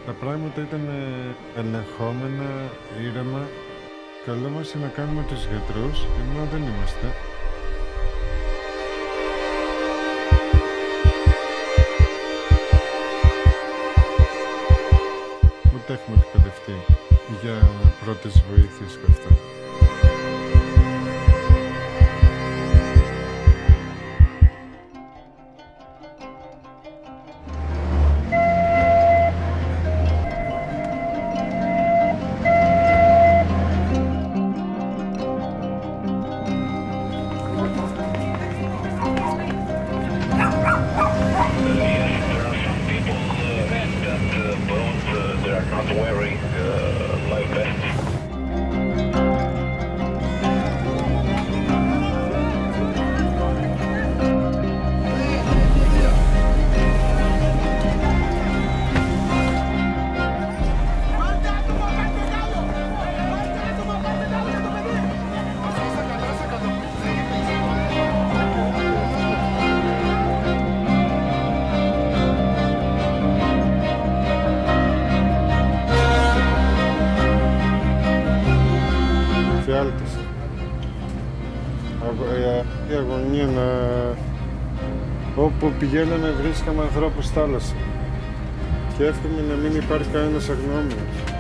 Τα πράγματα ήταν ελεγχόμενα, ήρεμα. Καλό μας είναι να κάνουμε τους γιατρούς, ενώ δεν είμαστε. Ούτε έχουμε εκπαιδευτεί για πρώτες βοήθειες και αυτά. Η αγωνία όπου πηγαίναμε βρίσκαμε ανθρώπους στη θάλασσα και εύχομαι να μην υπάρχει κανένας αγνοούμενος.